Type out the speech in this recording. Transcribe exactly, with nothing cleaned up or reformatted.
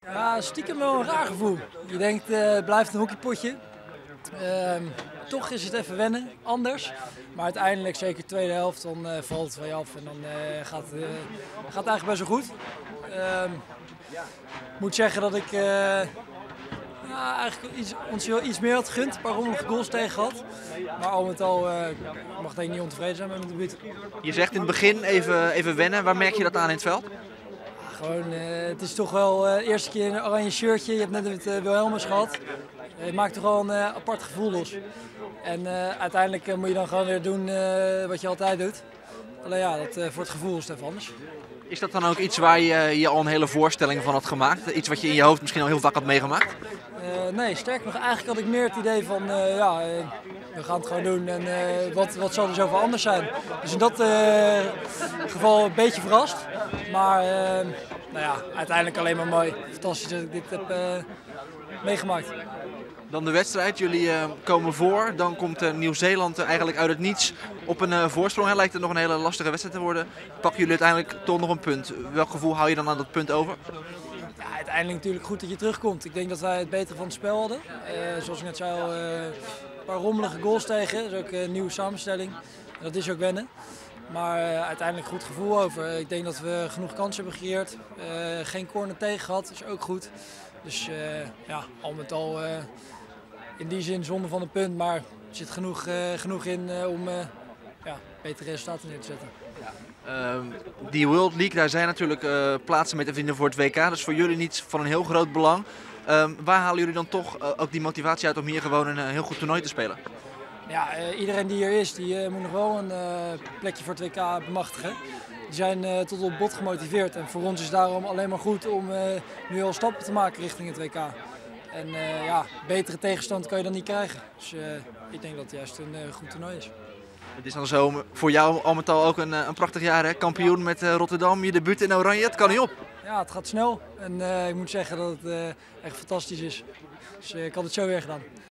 Ja, stiekem wel een raar gevoel. Je denkt, uh, het blijft een hockeypotje. Uh, toch is het even wennen, anders. Maar uiteindelijk, zeker de tweede helft, dan uh, valt het van je af en dan uh, gaat, uh, gaat het eigenlijk best wel goed. Ik uh, moet zeggen dat ik uh, ja, eigenlijk iets, ons wel iets meer had gegund, een paar rommelige goals tegen gehad. Maar al met al uh, mag ik niet ontevreden zijn met mijn debuut. Je zegt in het begin even, even wennen, waar merk je dat aan in het veld? Gewoon, uh, het is toch wel de uh, eerste keer een oranje shirtje. Je hebt net met uh, Wilhelmus gehad. Uh, het maakt toch wel een uh, apart gevoel los. En uh, uiteindelijk uh, moet je dan gewoon weer doen uh, wat je altijd doet. Alleen ja, dat, uh, voor het gevoel is het even anders. Is dat dan ook iets waar je je al een hele voorstelling van had gemaakt? Iets wat je in je hoofd misschien al heel vaak had meegemaakt? Uh, nee, sterker nog, eigenlijk had ik meer het idee van, uh, ja, uh, we gaan het gewoon doen en uh, wat, wat zal er zoveel anders zijn. Dus in dat uh, geval een beetje verrast, maar uh, nou ja, uiteindelijk alleen maar mooi. Fantastisch dat ik dit heb uh, meegemaakt. Dan de wedstrijd, jullie uh, komen voor, dan komt uh, Nieuw-Zeeland uh, eigenlijk uit het niets op een uh, voorsprong. Hè? Lijkt het nog een hele lastige wedstrijd te worden. Pakken jullie uiteindelijk toch nog een punt? Welk gevoel hou je dan aan dat punt over? Ja, uiteindelijk natuurlijk goed dat je terugkomt. Ik denk dat wij het betere van het spel hadden. Uh, zoals ik net zei, uh, een paar rommelige goals tegen. Dat is ook een nieuwe samenstelling. En dat is ook wennen. Maar uh, uiteindelijk goed gevoel over. Ik denk dat we genoeg kansen hebben gecreëerd. Uh, geen corner tegen gehad, is ook goed. Dus uh, ja, al met al uh, in die zin zonde van een punt. Maar er zit genoeg, uh, genoeg in uh, om uh, ja, betere resultaten neer te zetten. Uh, die World League, daar zijn natuurlijk uh, plaatsen mee te vinden voor het W K. Dus voor jullie niet van een heel groot belang. Uh, waar halen jullie dan toch uh, ook die motivatie uit om hier gewoon een uh, heel goed toernooi te spelen? Ja, uh, iedereen die hier is, die uh, moet nog wel een uh, plekje voor het W K bemachtigen. Die zijn uh, tot op bot gemotiveerd. En voor ons is het daarom alleen maar goed om uh, nu al stappen te maken richting het W K. En uh, ja, betere tegenstand kan je dan niet krijgen. Dus uh, ik denk dat het juist een uh, goed toernooi is. Het is dan zo voor jou al met al ook een, een prachtig jaar, hè? Kampioen met uh, Rotterdam, je debuut in Oranje, het kan niet op. Ja, het gaat snel en uh, ik moet zeggen dat het uh, echt fantastisch is. Dus uh, ik had het zo weer gedaan.